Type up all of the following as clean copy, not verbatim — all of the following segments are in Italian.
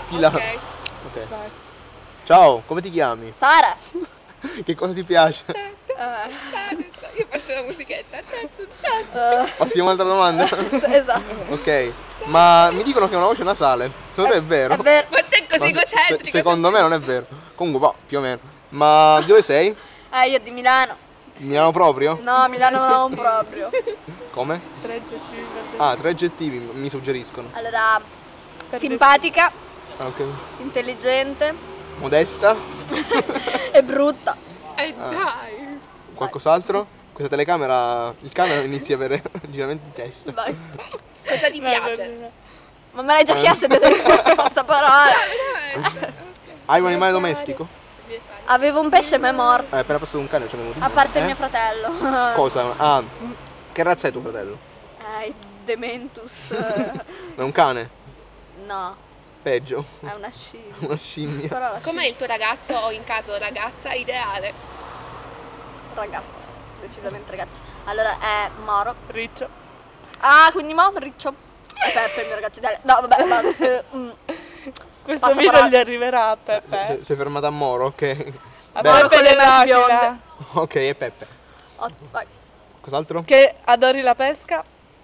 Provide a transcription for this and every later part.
Smettila. Ok. Ok. Vai. Ciao, come ti chiami? Sara. Che cosa ti piace? Io faccio la musichetta. Passiamo all'altra domanda? Esatto. Ok, ma mi dicono che è una voce nasale. Secondo te è vero? È vero. Ma sei così Ma egocentrico. secondo me non è vero. Comunque, boh, più o meno. Ma di dove sei? Io di Milano. Di Milano proprio? No, Milano non proprio. Come? 3 aggettivi per Ah, 3 aggettivi mi suggeriscono. Allora, simpatica, Ah, ok. intelligente Modesta? e brutta. dai. Qualcos'altro? Questa telecamera, il camera inizia a avere giramenti in testa. Vai. Cosa ti piace? Ma me l'hai già chiesto e vedo che questa parola. Veramente? Hai un animale domestico? Avevo un pesce ma è morto. Appena passato un cane, ce l'abbiamo A parte il mio fratello. Cosa? Ah, che razza è tuo fratello? Il Dementus. È un cane? No, Peggio. è una scimmia. Una scimmia. Però la Com'è il tuo ragazzo o in caso ragazza ideale? ragazzo, decisamente ragazzo. Allora è Moro. Riccio. Ah, quindi Moro, Riccio. E Peppe, il mio ragazzo ideale. No, vabbè, basta. Questo Passa video parola. gli arriverà a Peppe. Sei fermata a Moro, ok. A Bene. con le mesh dell'Aquila. bionde. Ok, e Peppe. Vai. Cos'altro? Che adori la pesca.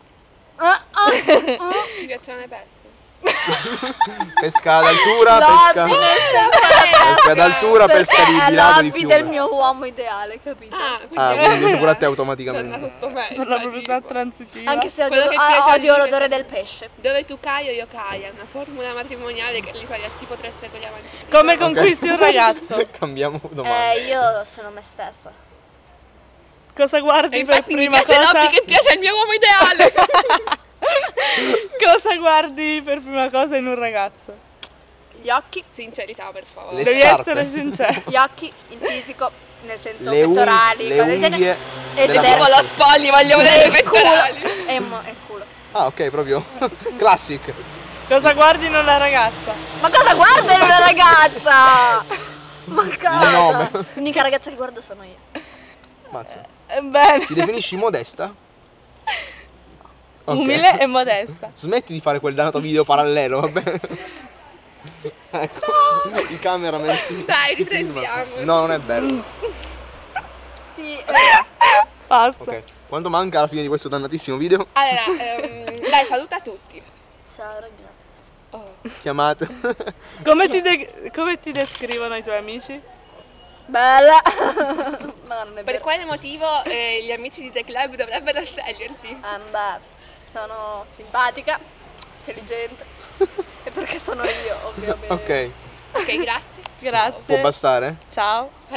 Mm. Ti piacciono le pesche? Pesca ad altura, pesca. Pesca ad altura, pesca di Perché è lago di l'abbi del fiume. mio uomo ideale, capito? Ah, quindi piace pure a te Torna automaticamente. tutto meglio. Per la proprietà transitiva. Anche se Quello odio, che piace a odio lui l'odore è- del pesce. Dove tu caio io caia, una formula matrimoniale che risalì a tipo 3 secoli avanti. Come Ok. conquisti un ragazzo? Cambiamo domanda. Io sono me stessa. Cosa E guardi per infatti mi prima piace cosa? Lobby che piace al mio uomo ideale. Cosa guardi per prima cosa in un ragazzo? Gli occhi, Sincerità, per favore. Le Devi scarpe. essere sincero. gli occhi, il fisico, nel senso Le pettorali, le cose del genere. unghie E della vedere- Tipo la spogli, voglio vedere i il culo. pettorali. E il culo. Ah, ok, proprio. Classic. Cosa guardi in una ragazza? Ma cosa guarda in una ragazza? Ma Il cosa? nome. L'unica ragazza che guardo sono io. Mazza. Bene. Ti definisci modesta? Ok. Umile e modesta. Smetti di fare quel dannato video parallelo, va bene? Ecco, i cameraman si... Dai, si filmano. riprendiamo. No, non è bello. Sì, Basta. Ok, quanto manca alla fine di questo dannatissimo video? Allora, dai, saluta tutti. ciao ragazzi. Oh. Chiamate. Come ti descrivono i tuoi amici? Bella. Ma non è Per vero. quale motivo gli amici di The Club dovrebbero sceglierti? Beh, sono simpatica, intelligente. E perché sono io, ovviamente. Ok, Ok, grazie. Grazie. può bastare? Ciao.